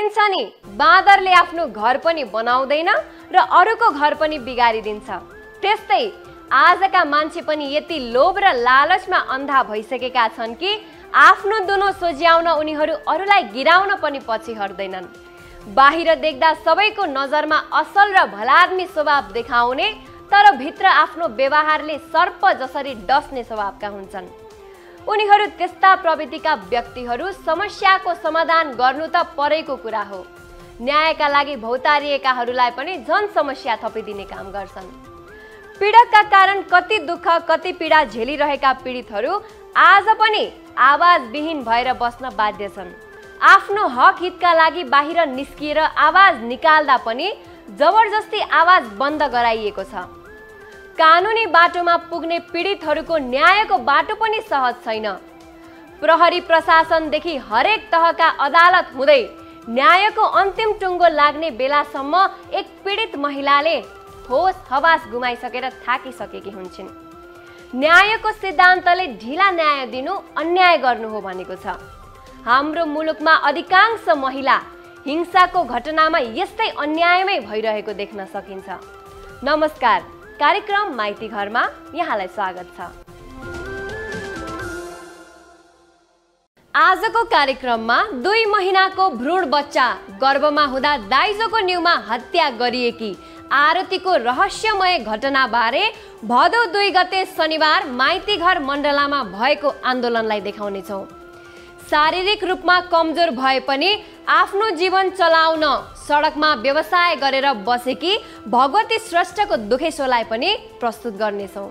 भनिन्छ नि, बाँदरले आफ्नो घर पनि बनाउँदैन र अरूको घर पनि बिगारिदिन्छ। त्यस्तै आजका मान्छे पनि यति लोभ र लालचमा अन्धा भइसकेका छन् कि आफ्नो दुनो सोझ्याउन उनीहरू अरूलाई गिराउन पनि पछि हट्दैनन्। बाहिर देख्दा सबैको नजरमा असल र भलाद्मी स्वभाव देखाउने, तर भित्र आफ्नो व्यवहारले सर्प जसरी डस्ने स्वभावका हुन्छन्। उनीहरू त्यस्ता प्रवृत्तिका व्यक्तिहरू समस्याको समाधान गर्नु त परेको कुरा हो, न्यायका लागि भौतारिएकाहरूलाई पनि झन समस्या थपिदिने काम गर्छन्। पीडकका कारण कति दुःख कति पीडा झेलिरहेका पीडितहरू आज पनि आवाजविहीन भएर बस्न बाध्य छन्। आफ्नो हक हितका लागि बाहिर निस्किएर आवाज निकाल्दा पनि जबरजस्ती आवाज बन्द गराइएको छ। कानुनी बाटोमा पुग्ने पीडितहरूको न्यायको बाटो पनि सहज छैन। प्रहरी प्रशासनदेखि हरेक तहका अदालत हुँदै न्यायको अन्तिम टुङ्गो लाग्ने बेलासम्म एक पीडित महिलाले होस हवास गुमाइसकेर थाकिसकेकी हुन्छन्। न्यायको सिद्धान्तले ढिला न्याय दिनु अन्याय गर्नु हो भनेको छ। हाम्रो मुलुकमा अधिकांश महिला हिंसाको घटनामा यस्तै अन्यायमै भइरहेको देख्न सकिन्छ। नमस्कार, कार्यक्रम माइती घरमा यहाँलाई स्वागत छ। आजको कार्यक्रममा 2 महिनाको भ्रूण बच्चा गर्भमा हुँदा दाइजोको न्युमा हत्या गरिएकी आरतीको रहस्यमय घटनाबारे भदौ 2 गते शनिबार माइती घर मण्डलामा भएको आन्दोलनलाई देखाउनेछौँ। शारीरिक रूपमा कमजोर भए पनि आफ्नो जीवन चलाउन सडकमा व्यवसाय गरेर बसेकी भगवती श्रेष्ठको दुखेसोलाई पनि प्रस्तुत गर्नेछौँ।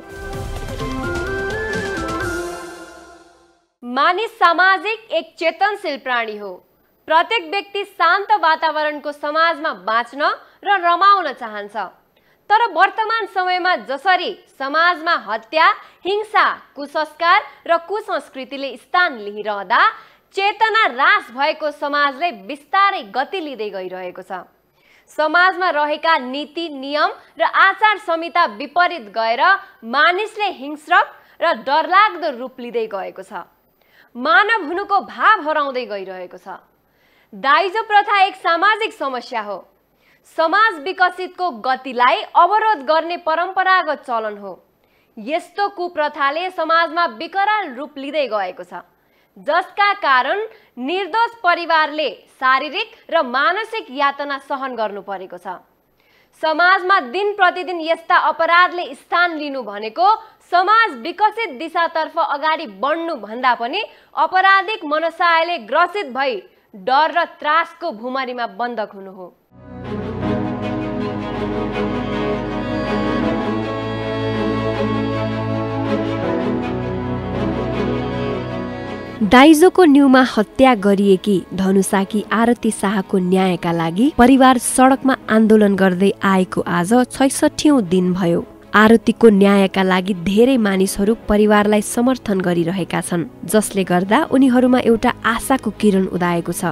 मानिस सामाजिक एक चेतनशील प्राणी हो। प्रत्येक व्यक्ति शान्त वातावरणको समाजमा बाँच्न र रमाउन चाहन्छ। तर वर्तमान समयमा जसरी समाजमा हत्या, हिंसा, कुसंस्कार र कुसंस्कृतिले स्थान लिइरहँदा चेतना ह्रास भएको समाजले बिस्तारै गति लिँदै गइरहेको छ। समाजमा रहेका नीति, नियम र आचार संहिता विपरीत गएर मानिसले हिंस्रक र डरलाग्दो रूप लिँदै गएको छ। मानव हुनुको भाव हराउँदै गइरहेको छ। दाइजो प्रथा एक सामाजिक समस्या हो। समाज विकसितको गतिलाई अवरोध गर्ने परम्परागत चलन हो। यस्तो कुप्रथाले समाजमा विकराल रूप लिँदै गएको छ, जसका कारण निर्दोष परिवारले शारीरिक र मानसिक यातना सहन गर्नु परेको छ। समाजमा दिन प्रतिदिन यस्ता अपराधले स्थान लिनु भनेको समाज विकसित दिशातर्फ अगाडि बढ्नु भन्दा पनि अपराधिक मनसायले ग्रसित भई डर र त्रासको भुमरीमा बन्धक हुनु हो। दाइजोको न्युमा हत्या गरिएकी धनुषाकी आरती शाहको न्यायका लागि परिवार सडकमा आन्दोलन गर्दै आएको आज 66औं दिन भयो। आरतीको न्यायका लागि धेरै मानिसहरू परिवारलाई समर्थन गरिरहेका छन्, जसले गर्दा उनीहरूमा एउटा आशाको किरण उदाएको छ।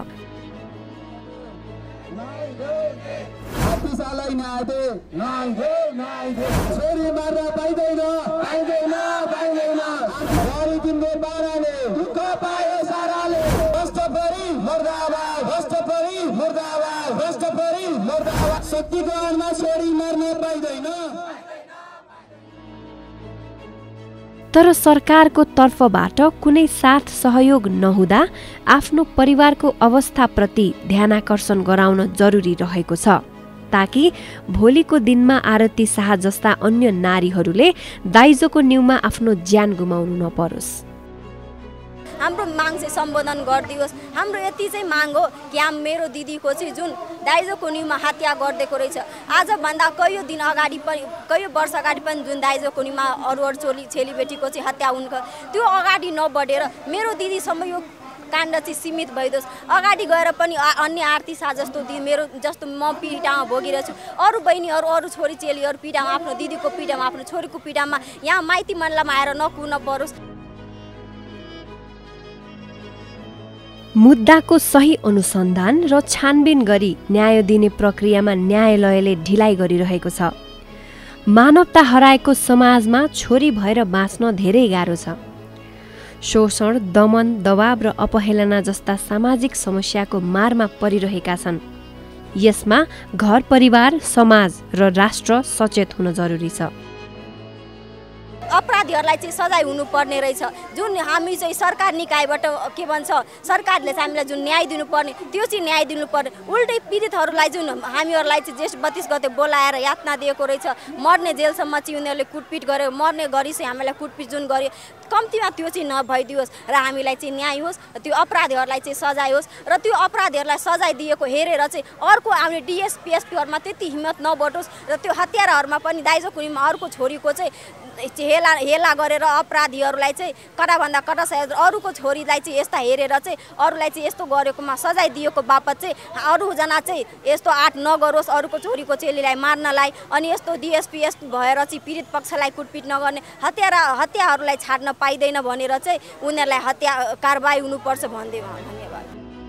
तर सरकारको तर्फबाट कुनै साथ सहयोग नहुँदा आफ्नो परिवारको अवस्थाप्रति ध्यानाकर्षण गराउन जरुरी रहेको छ, ताकि भोलिको दिनमा आरती शाह जस्ता अन्य नारीहरूले दाइजोको न्युमा आफ्नो ज्यान गुमाउनु नपरोस्। हाम्रो माग चाहिँ सम्बोधन गरिदियोस्। हाम्रो यति चाहिँ माग हो कि मेरो दिदीको चाहिँ जुन दाइजोको न्युमा हत्या गरिदिएको रहेछ, आजभन्दा कयौँ दिन अगाडि पनि, कयौँ वर्ष अगाडि पनि जुन दाइजोको न्युमा अरू चेलीबेटीको चाहिँ हत्या हुनु, त्यो अगाडि नबढेर मेरो दिदीसम्म यो काण्ड चाहिँ सीमित भइदियोस्। अगाडि गएर पनि अन्य आरती शाह जस्तो मेरो जस्तो म पीडामा भोगिरहेछु, अरू बहिनीहरू, अरू छोरी चेलीहरू पीडामा, आफ्नो दिदीको पीडामा, आफ्नो छोरीको पीडामा यहाँ माइती मण्डलमा आएर नकुर्न परोस्। मुद्दाको सही अनुसन्धान र छानबिन गरी न्याय दिने प्रक्रियामा न्यायालयले ढिलाइ गरिरहेको छ। मानवता हराएको समाजमा छोरी भएर बाँच्न धेरै गाह्रो छ। शोषण, दमन, दबाव र अपहेलना जस्ता सामाजिक समस्याको मारमा परिरहेका छन्। यसमा घर परिवार, समाज र राष्ट्र सचेत हुन जरुरी छ। अपराधीहरूलाई चाहिँ सजाय हुनुपर्ने रहेछ। जुन हामी चाहिँ सरकार निकायबाट के भन्छ, सरकारले चाहिँ हामीलाई जुन न्याय दिनुपर्ने त्यो चाहिँ न्याय दिनुपर्ने। उल्टै पीडितहरूलाई जुन हामीहरूलाई चाहिँ जेठ 32 गते बोलाएर यातना दिएको रहेछ, मर्ने जेलसम्म चाहिँ उनीहरूले कुटपिट गर्यो, मर्ने गरी चाहिँ हामीलाई कुटपिट जुन गर्यो, कम्तीमा त्यो चाहिँ नभइदियोस् र हामीलाई चाहिँ न्याय होस्, त्यो अपराधीहरूलाई चाहिँ सजाय होस् र त्यो अपराधीहरूलाई सजाय दिएको हेरेर चाहिँ अर्को आउने डिएसपी एसपीहरूमा त्यति हिम्मत नबटोस् र त्यो हत्याराहरूमा पनि दाइजो कुनीमा अर्को छोरीको चाहिँ हेला गरेर अपराधीहरूलाई चाहिँ कडाभन्दा कडा सजाय, अरूको छोरीलाई चाहिँ यस्ता हेरेर चाहिँ अरूलाई चाहिँ यस्तो गरेकोमा सजाय दिएको बापत चाहिँ अरूजना चाहिँ यस्तो आँट नगरोस् अरूको छोरीको चेलीलाई मार्नलाई, अनि यस्तो डिएसपी एसपी भएर चाहिँ पीडित पक्षलाई कुटपिट नगर्ने, हत्याहरूलाई छाड्न पाइँदैन भनेर चाहिँ उनीहरूलाई हत्या कारबाही हुनुपर्छ भन्दै। धन्यवाद।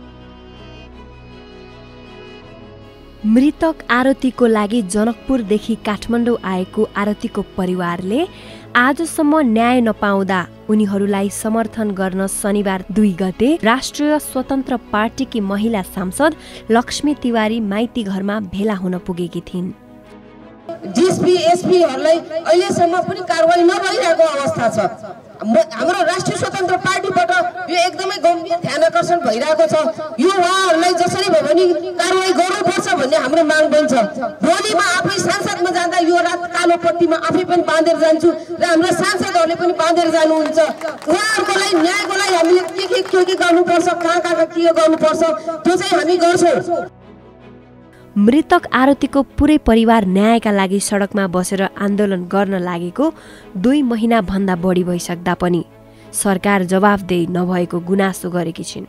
मृतक आरतीको लागि जनकपुरदेखि काठमाडौँ आएको आरतीको परिवारले आजसम्म न्याय नपाउँदा उनीहरूलाई समर्थन गर्न शनिबार 2 गते राष्ट्रिय स्वतन्त्र पार्टीकी महिला सांसद लक्ष्मी तिवारी माइती घरमा भेला हुन पुगेकी थिइन्। डिएसपी एसपीहरूलाई अहिलेसम्म पनि कारवाही नभइरहेको अवस्था छ। हाम्रो राष्ट्रिय स्वतन्त्र पार्टीबाट यो एकदमै गम्भीर ध्यान आकर्षण भइरहेको छ। यो उहाँहरूलाई जसरी भए पनि कारवाही गर्नुपर्छ भन्ने हाम्रो माग पनि छ। भोलिमा आफै सांसदमा जाँदा यो रात कालो पट्टीमा आफै पनि बाँधेर जान्छु र हाम्रो सांसदहरूले पनि बाँधेर जानुहुन्छ। उहाँहरूको लागि न्यायको लागि हामीले के गर्नुपर्छ, कहाँ के गर्नुपर्छ त्यो चाहिँ हामी गर्छौँ। मृतक आरतीको पुरै परिवार न्यायका लागि सडकमा बसेर आन्दोलन गर्न लागेको 2 महिना भन्दा बढी भइसक्दा पनि सरकार जवाफदेही नभएको गुनासो गरेकी छिन्।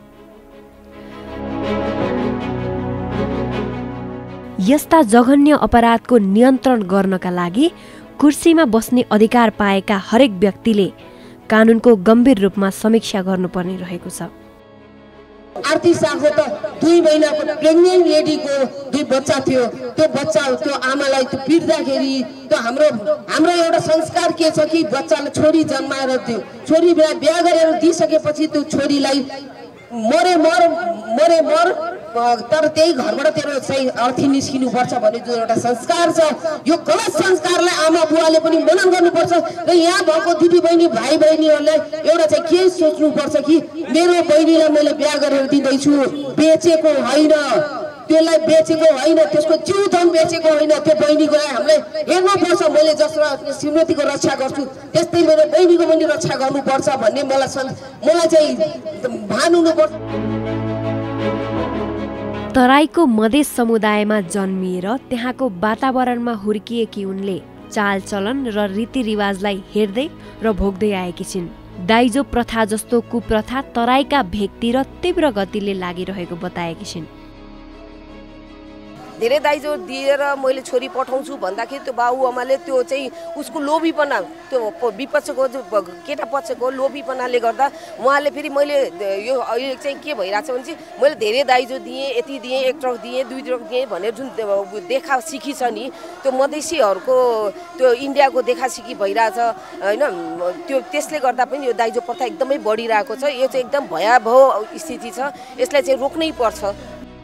यस्ता जघन्य अपराधको नियन्त्रण गर्नका लागि कुर्सीमा बस्ने अधिकार पाएका हरेक व्यक्तिले कानुनको गम्भीर रूपमा समीक्षा गर्नुपर्ने रहेको छ। आरती साहको त 2 महिनाको प्रेग्नेन्ट लेडीको 2 बच्चा थियो। त्यो बच्चा त्यो आमालाई त्यो पिट्दाखेरि त्यो हाम्रो एउटा संस्कार के छ कि बच्चाले छोरी जन्माएर त्यो छोरी बिहा गरेर दिइसकेपछि त्यो छोरीलाई मरे मर तर त्यही घरबाट तेरो चाहिँ अर्थी निस्किनु पर्छ भन्ने जो एउटा संस्कार छ, यो गलत संस्कारलाई आमा बुवाले पनि मनन गर्नुपर्छ र यहाँ भएको दिदी बहिनी भाइ बहिनीहरूलाई एउटा चाहिँ के सोच्नुपर्छ कि मेरो बहिनीलाई मैले बिहा गरेर दिँदैछु, बेचेको होइन, त्यसलाई बेचेको होइन, त्यसको जीवधन बेचेको होइन। त्यो बहिनीको लागि हामीलाई हेर्नुपर्छ। मैले जसमा श्रीमतीको रक्षा गर्छु त्यस्तै मेरो बहिनीको पनि रक्षा गर्नुपर्छ भन्ने मलाई चाहिँ भान हुनुपर्छ। तराईको मधेस समुदायमा जन्मिएर त्यहाँको वातावरणमा हुर्किएकी उनले चालचलन र रीतिरिवाजलाई हेर्दै र भोग्दै आएकी छिन्। दाइजो प्रथा जस्तो कुप्रथा तराईका भेगतिर तीव्र गतिले लागिरहेको बताएकी छिन्। धेरै दाइजो दिएर मैले छोरी पठाउँछु भन्दाखेरि त्यो बाबुआमाले त्यो चाहिँ उसको लोभीपना, त्यो विपक्षको केटा पक्षको लोभीपनाले गर्दा उहाँले फेरि मैले यो अहिले चाहिँ के भइरहेछ भने चाहिँ मैले धेरै दाइजो दिएँ, यति दिएँ, 1 ट्रक दिएँ, 2 ट्रक दिएँ भनेर जुन देखा सिकी छ नि, त्यो मधेसीहरूको त्यो इन्डियाको देखा सिकी भइरहेछ होइन। त्यो त्यसले गर्दा पनि यो दाइजो प्रथा एकदमै बढिरहेको छ। यो चाहिँ एकदम भयावह स्थिति छ, यसलाई चाहिँ रोक्नै पर्छ।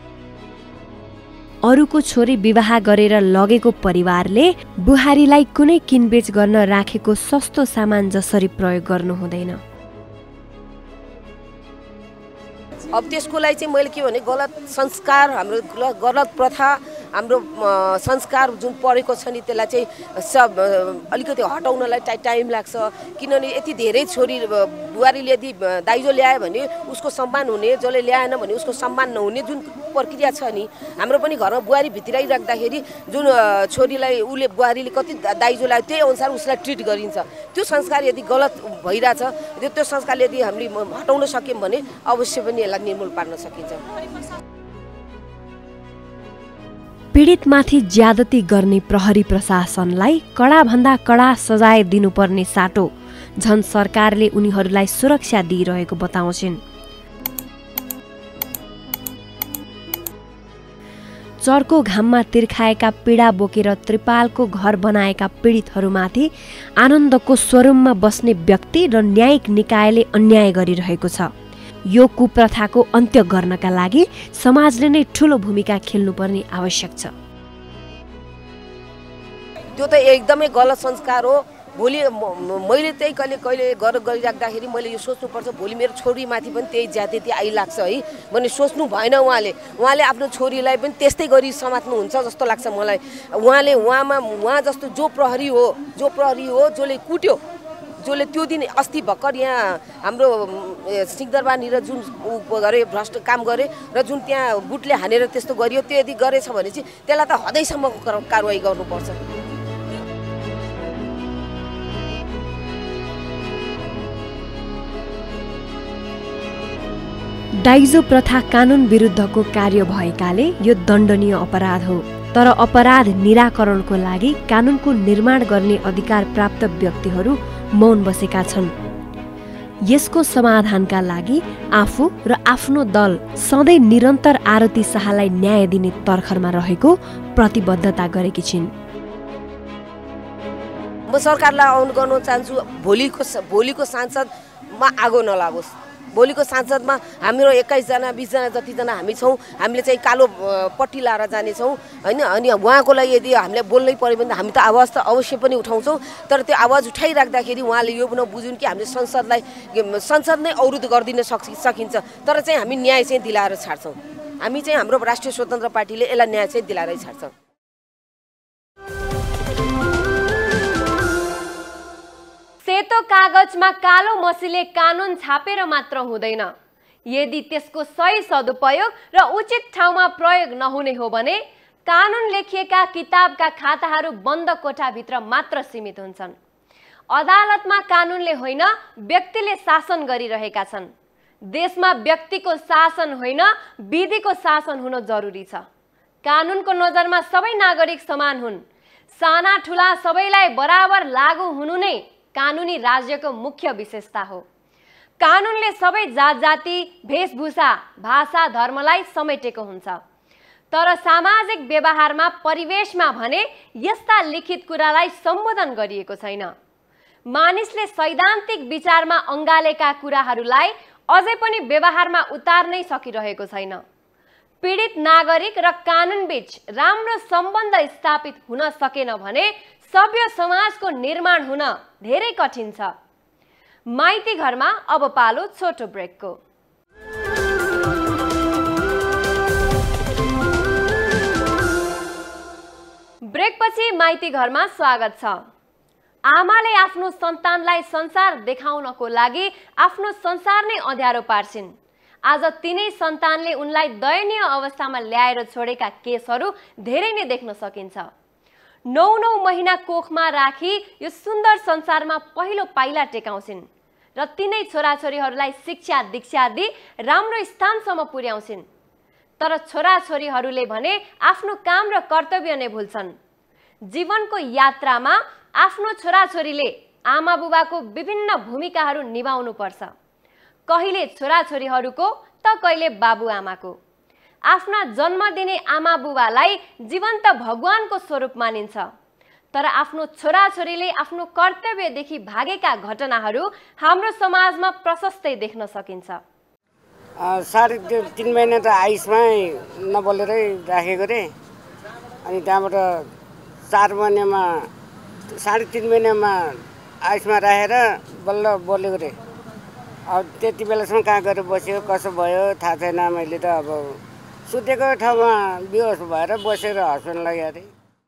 अरूको छोरी विवाह गरेर लगेको परिवारले बुहारीलाई कुनै किनबेच गर्न राखेको सस्तो सामान जसरी प्रयोग गर्नु हुँदैन। अब त्यसको लागि चाहिँ मैले के भने गलत संस्कार, हाम्रो गलत प्रथा, हाम्रो संस्कार जुन परेको छ नि त्यसलाई चाहिँ अलिकति हटाउनलाई टाइम लाग्छ। किनभने यति धेरै छोरी बुहारीले यदि दाइजो ल्यायो भने उसको सम्मान हुने, जसले ल्याएन भने उसको सम्मान नहुने जुन प्रक्रिया छ नि, हाम्रो पनि घरमा बुहारी भित्राइराख्दाखेरि जुन छोरीलाई उसले बुहारीले कति दाइजो ल्यायो त्यही अनुसार उसलाई ट्रिट गरिन्छ। त्यो संस्कार यदि गलत भइरहेछ, त्यो संस्कार यदि हामीले हटाउन सक्यौँ भने अवश्य पनि यसलाई निर्मूल पार्न सकिन्छ। पीडितमाथि ज्यादती गर्ने प्रहरी प्रशासनलाई कडाभन्दा कडा सजाय दिनुपर्ने साटो झन सरकारले उनीहरूलाई सुरक्षा दिइरहेको बताउँछिन्। चर्को घाममा तिर्खाएका पीडा बोकेर त्रिपालको घर बनाएका पीडितहरूमाथि आनन्दको स्वरूपमा बस्ने व्यक्ति र न्यायिक निकायले अन्याय गरिरहेको छ। यो कुप्रथाको अन्त्य गर्नका लागि समाजले नै ठूलो भूमिका खेल्नुपर्ने आवश्यक छ। त्यो त एकदमै गलत संस्कार हो। भोलि मैले त्यही कहिले गरिराख्दाखेरि मैले यो सोच्नुपर्छ, भोलि मेरो छोरीमाथि पनि त्यही ज्यादती आइलाग्छ है भन्ने सोच्नु भएन। उहाँले आफ्नो छोरीलाई पनि त्यस्तै गरी समात्नुहुन्छ जस्तो लाग्छ मलाई। उहाँ जस्तो जो प्रहरी हो जसले कुट्यो, जसले त्यो दिन अस्ति भर्खर यहाँ हाम्रो सिंहदरबारनिर जुन गरे भ्रष्ट काम गरे र जुन त्यहाँ बुटले हानेर त्यस्तो गरियो, त्यो यदि गरेछ भने चाहिँ त्यसलाई त हदैसम्मको कारवाही गर्नुपर्छ। दाइजो प्रथा कानुन विरुद्धको कार्य भएकाले यो दण्डनीय अपराध हो। तर अपराध निराकरणको लागि कानुनको निर्माण गर्ने अधिकार प्राप्त व्यक्तिहरू मौन बसेका छन्। यसको समाधानका लागि आफू र आफ्नो दल सधैँ निरन्तर आरती शाहलाई न्याय दिने तर्खरमा रहेको प्रतिबद्धता गरेकी छिन्। म सरकारलाई आह्वान गर्न चाहन्छु, भोलिको सांसदमा आगो नलागोस्। भोलिको सांसदमा हाम्रो 21 जना 20 जना जतिजना हामी छौँ, हामीले चाहिँ कालो पट्टी लाएर जानेछौँ होइन। अनि उहाँको लागि यदि हामीले बोल्नै पर्यो भने हामी त आवाज त अवश्य पनि उठाउँछौँ। तर त्यो आवाज उठाइराख्दाखेरि उहाँले यो पनि बुझुन् कि हामीले संसद नै अवरुद्ध गरिदिन सकिन्छ, तर चाहिँ हामी न्याय चाहिँ दिलाएर छाड्छौँ। हामी चाहिँ हाम्रो राष्ट्रिय स्वतन्त्र पार्टीले यसलाई न्याय चाहिँ दिलाएरै छाड्छौँ। सेतो कागजमा कालो मसीले कानुन छापेर मात्र हुँदैन। यदि त्यसको सही सदुपयोग र उचित ठाउँमा प्रयोग नहुने हो भने कानुन लेखिएका किताबका खाताहरू बन्द कोठाभित्र मात्र सीमित हुन्छन्। अदालतमा कानुनले होइन, व्यक्तिले शासन गरिरहेका छन्। देशमा व्यक्तिको शासन होइन, विधिको शासन हुन जरुरी छ। कानुनको नजरमा सबै नागरिक समान हुन्। साना ठुला सबैलाई बराबर लागू हुनु नै कानुनी राज्यको मुख्य विशेषता हो। कानुनले सबै जात जाति, वेशभूषा, भाषा, धर्मलाई समेटेको हुन्छ। तर सामाजिक व्यवहारमा, परिवेशमा भने यस्ता लिखित कुरालाई सम्बोधन गरिएको छैन। मानिसले सैद्धान्तिक विचारमा अँगालेका कुराहरूलाई अझै पनि व्यवहारमा उतार्नै सकिरहेको छैन। पीडित नागरिक र कानुनबीच राम्रो सम्बन्ध स्थापित हुन सकेन भने सभ्य समाजको निर्माण हुन धेरै कठिन छ। माइती घरमा अब पालो छोटो ब्रेकको। ब्रेकपछि माइती घरमा स्वागत छ। आमाले आफ्नो सन्तानलाई संसार देखाउनको लागि आफ्नो संसार नै अँध्यारो पार्छिन्। आज तिनै सन्तानले उनलाई दयनीय अवस्थामा ल्याएर छोडेका केसहरू धेरै नै देख्न सकिन्छ। 9 महिना कोखमा राखी यो सुन्दर संसारमा पहिलो पाइला टेकाउँछिन् र तिनै छोराछोरीहरूलाई शिक्षा दीक्षा दिई राम्रो स्थानसम्म पुर्याउँछिन्। तर छोराछोरीहरूले भने आफ्नो काम र कर्तव्य नै भुल्छन्। जीवनको यात्रामा आफ्नो छोराछोरीले आमा बुबाको विभिन्न भूमिकाहरू निभाउनु पर्छ। कहिले छोराछोरीहरूको त कहिले बाबुआमाको। आफ्ना जन्म दिने आमा बुबालाई जीवन्त भगवानको स्वरूप मानिन्छ। तर आफ्नो छोराछोरीले आफ्नो कर्तव्यदेखि भागेका घटनाहरू हाम्रो समाजमा प्रशस्तै देख्न सकिन्छ। 3.5 महिना त आइसमै नबोलेरै राखेको रे। अनि त्यहाँबाट 4 महिनामा 3.5 महिनामा आइसमा राखेर बल्ल बोलेको रे। अब त्यति बेलासम्म कहाँ गएर बस्यो, कसो भयो थाहा छैन। मैले त अब सुतेको ठाउँमा बेहोस भएर बसेर हस्पिटल गएँ।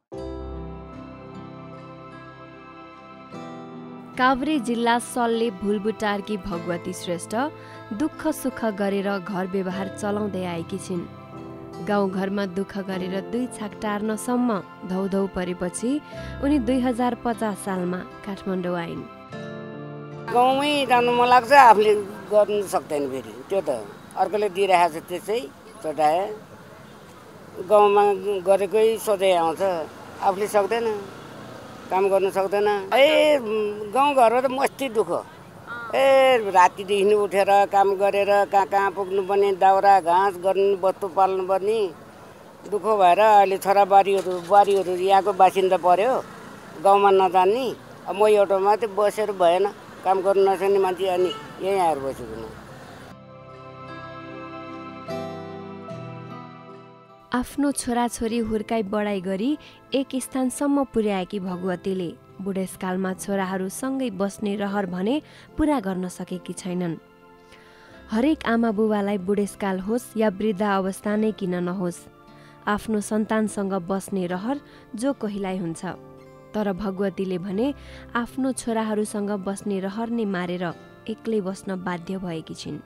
काभ्रे जिल्ला सल्ले भुलबुटारकी भगवती श्रेष्ठ दुःख सुख गरेर घर व्यवहार चलाउँदै आएकी छिन्। गाउँघरमा दुःख गरेर 2 छाक टार्नसम्म धौधौ परेपछि उनी 2050 सालमा काठमाडौँ आइन्। गाउँमै जानु मन लाग्छ, आफूले गर्नु सक्दैन। फेरि त्यो त अर्कोले दिइरहेको छ, त्यसै चटाए। गाउँमा गरेकै सोझै आउँछ, आफूले सक्दैन, काम गर्नु सक्दैन। गाउँघरमा त मस्ती दुःख। रातिदेखि उठेर काम गरेर कहाँ कहाँ पुग्नुपर्ने, दाउरा घाँस गर्नु, बस्तु पाल्नुपर्ने। दुःख भएर अहिले बुहारीहरू यहाँको बासिन्दा पर्यो, गाउँमा नजान्ने। अब म एउटा मात्रै बसेर भएन, काम गर्नु नसक्ने मान्छे, अनि यहीँ आएर बसेको म। आफ्नो छोराछोरी हुर्काई बढाइ गरी एक स्थानसम्म पुर्याएकी भगवतीले बुढेसकालमा छोराहरू सँगै बस्ने रहर भने पुरा गर्न सकेकी छैनन्। हरेक आमा बुबालाई बुढेसकाल होस् या वृद्ध अवस्था नै किन नहोस्, आफ्नो सन्तानसँग बस्ने रहर जो कहिल्यै हुन्छ। तर भगवतीले भने आफ्नो छोराहरूसँग बस्ने रहर नै मारेर एक्लै बस्न बाध्य भएकी छिन्।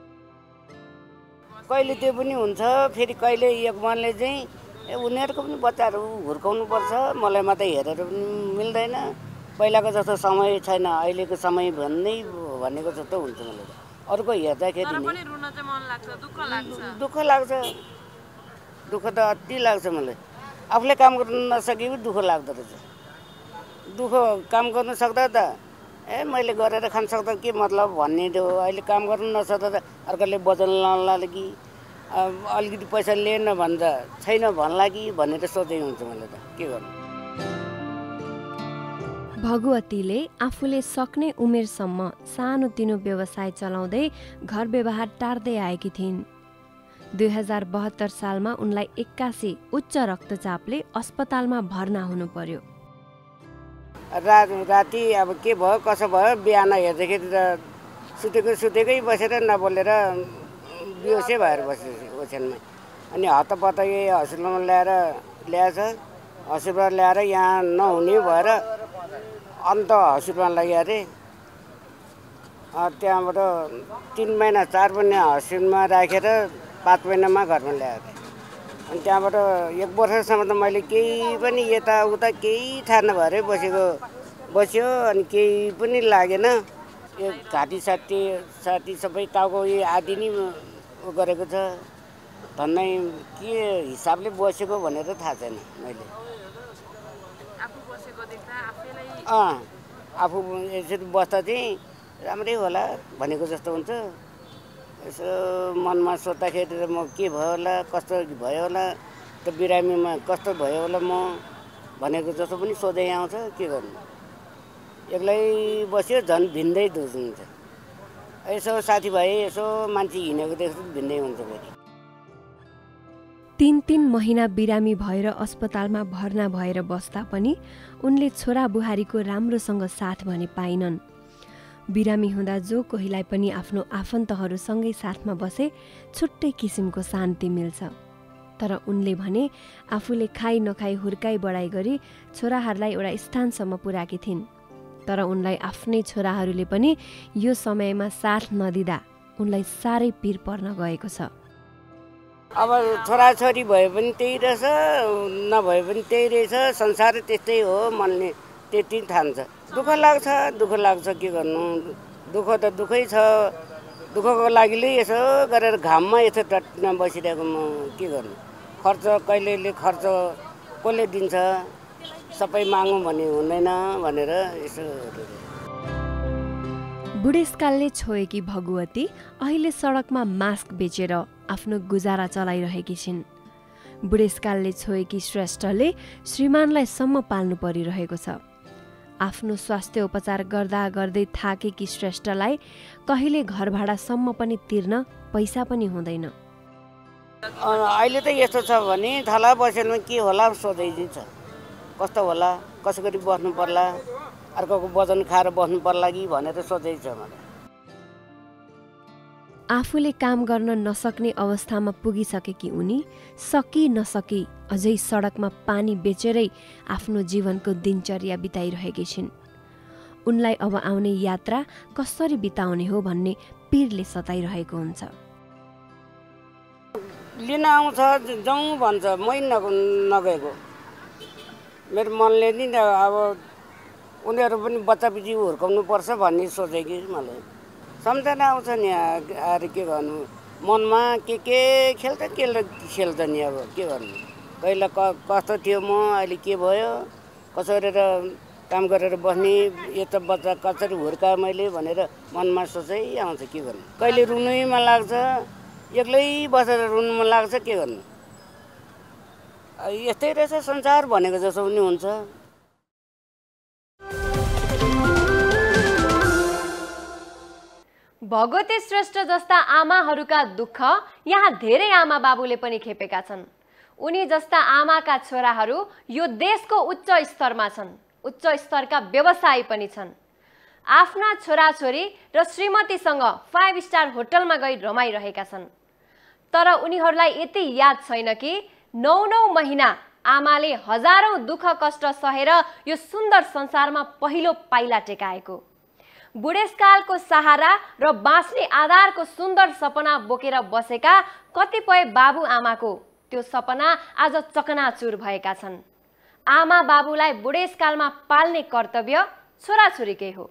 कहिले त्यो पनि हुन्छ, फेरि कहिले एक मनले चाहिँ उनीहरूको पनि बच्चाहरू हुर्काउनु पर्छ, मलाई मात्रै हेरेर पनि मिल्दैन। पहिलाको जस्तो समय छैन, अहिलेको समय भनेको जस्तो हुन्छ मलाई। अरूको हेर्दाखेरि दुःख लाग्छ, दुःख त अति लाग्छ मलाई। आफूले काम गर्न नसके पनि दुःख लाग्दो रहेछ। दुःख काम गर्नु सक्दा त मैले गरेर खान सक्दा के मतलब भन्ने थियो। अहिले काम गर्नु नसक्दा त अर्काले वचन लाउँला कि अलिकति पैसा लिएन भन्दा छैन भन्ला कि भनेर सोचेको हुन्छ मलाई त। के गर्नु। भगवतीले आफूले सक्ने उमेरसम्म सानोतिनो व्यवसाय चलाउँदै घर व्यवहार टार्दै आएकी थिइन्। 2072 सालमा उनलाई 81 उच्च रक्तचापले अस्पतालमा भर्ना हुनु पर्यो। राति अब के भयो कसो भयो, बिहान हेर्दाखेरि त सुतेकै बसेर नबोलेर बेहोसै भएर बसेको ओछ्यानमा। अनि हतपत हस्पिटलमा ल्याएछ। हस्पिटल ल्याएर यहाँ नहुने भएर अन्त हस्पिटलमा लग्यो अरे। त्यहाँबाट 3 महिना 4 महिना हस्पिटलमा राखेर 5 महिनामा घरमा ल्यायो अरे। अनि त्यहाँबाट 1 वर्षसम्म त मैले केही पनि यताउता केही थाहा नभएरै बस्यो। अनि केही पनि लागेन। यो घाँटी साटी सबै टाउको आदि नै गरेको छ। धन्नै के हिसाबले बसेको भनेर थाहा छैन मैले। आफू यसरी बस्दा चाहिँ राम्रै होला भनेको जस्तो हुन्छ। यसो मनमा सोच्दाखेरि म के भयो होला, कस्तो भयो होला, त बिरामीमा कस्तो भयो होला म भनेको जस्तो पनि सोधै आउँछ। के गर्नु, एक्लै बस्यो झन् भिन्दै हुन्छ। यसो साथीभाइ यसो मान्छे हिँडेको देख्दा भिन्दै हुन्छ। फेरि 3 महिना बिरामी भएर अस्पतालमा भर्ना भएर बस्दा पनि उनले छोरा बुहारीको राम्रोसँग साथ भने पाइनन्। बिरामी हुँदा जो कोहीलाई पनि आफ्नो आफन्तहरूसँगै साथमा बसे छुट्टै किसिमको शान्ति मिल्छ। तर उनले भने आफूले खाइ नखाई हुर्काई बढाइ गरी छोराहरूलाई एउटा स्थानसम्म पुर्याएकी थिइन्। तर उनलाई आफ्नै छोराहरूले पनि यो समयमा साथ नदिँदा उनलाई साह्रै पिर पर्न गएको छ। अब छोराछोरी भए पनि त्यही रहेछ, नभए पनि त्यही रहेछ। संसार त्यस्तै हो, मनले त्यति ठान्छ। दुःख लाग्छ। के गर्नु, दुःख त दुःखै छ। दुःखको लागिले यसो गरेर घाममा यसो टट्न बसिरहेको म के गर्नु। खर्च कहिलेले खर्च कसले दिन्छ, सबै मागौँ भने हुँदैन भनेर यसो। बुढेसकालले छोएकी भगवती अहिले सडकमा मास्क बेचेर आफ्नो गुजारा चलाइरहेकी छिन्। बुढेसकालले छोएकी श्रेष्ठले श्रीमानलाई सम्म पाल्नु परिरहेको छ। आफ्नो स्वास्थ्य उपचार गर्दा गर्दै थाकेकी श्रेष्ठलाई कहिले घर भाडासम्म पनि तिर्न पैसा पनि हुँदैन। अहिले त यस्तो छ भने थला बसेनमा के होला सोध्दैछ। कस्तो होला, कसो गरी बस्नु पर्ला, अर्कोको वजन खाएर बस्नु पर्ला कि भनेर सोध्दैछ मलाई। आफूले काम गर्न नसक्ने अवस्थामा पुगिसकेकी उनी सकी नसकी अझै सडकमा पानी बेचेरै आफ्नो जीवनको दिनचर्या बिताइरहेकी छिन्। उनलाई अब आउने यात्रा कसरी बिताउने हो भन्ने पीरले सताइरहेको हुन्छ। लिन आउँछ जाउँ भन्छ, मै नगएको। मेरो मनले नि अब उनीहरू पनि बच्चापिची हुर्काउनु पर्छ भन्ने सोचे कि मलाई सम्झना आउँछ नि। आएर के गर्नु, मनमा के खेल्छ नि। अब के गर्नु, पहिला कस्तो थियो म, अहिले के भयो, कसरी काम गरेर बस्ने, यता बच्चा कसरी हुर्काएँ मैले भनेर मनमा सोचै आउँछ। के गर्नु, कहिले रुनुमा लाग्छ, एक्लै बसेर रुनुमा लाग्छ। के गर्नु, यस्तै रहेछ संसार भनेको जस्तो पनि हुन्छ। भगवती श्रेष्ठ जस्ता आमाहरूका दुःख यहाँ धेरै आमा बाबुले पनि खेपेका छन्। उनी जस्ता आमाका छोराहरू यो देशको उच्च स्तरमा छन्, उच्च स्तरका व्यवसायी पनि छन्। आफ्ना छोराछोरी र श्रीमतीसँग 5 स्टार होटलमा गई रमाइरहेका छन्। तर उनीहरूलाई यति याद छैन कि 9 महिना आमाले हजारौं दुःख कष्ट सहेर यो सुन्दर संसारमा पहिलो पाइला टेकाएको। बुढेसकालको सहारा र बाँच्ने आधारको सुन्दर सपना बोकेर बसेका कतिपय बाबु आमाको त्यो सपना आज चकनाचुर भएका छन्। आमा बाबुलाई बुढेसकालमा पाल्ने कर्तव्य छोराछोरीकै हो।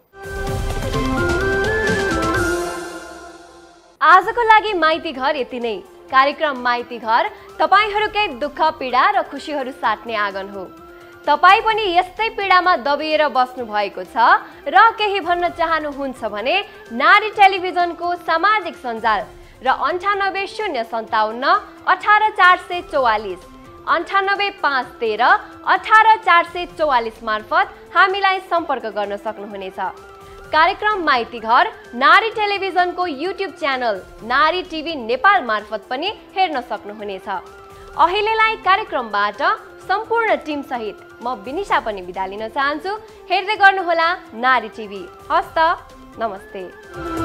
आजको लागि माइती घर यति नै। कार्यक्रम माइती घर तपाईहरूकै दुःख पीडा र खुशीहरू साट्ने आँगन हो। तपाई पनि यस्तै पीडामा दबिएर बस्नु भएको छ र केही भन्न चाहनुहुन्छ भने नारी टेलिभिजनको सामाजिक सञ्जाल र 980557 18444 98513 18444 मार्फत हामीलाई सम्पर्क गर्न सक्नुहुनेछ। कार्यक्रम माइती घर नारी टेलिभिजनको YouTube channel Nari TV Nepal मार्फत पनि हेर्न सक्नुहुनेछ। अहिलेलाई कार्यक्रमबाट सम्पूर्ण टिम सहित म विनिशा पनि बिदा लिन चाहन्छु। हेर्दै गर्नुहोला नारी टिभी। हस्त नमस्ते।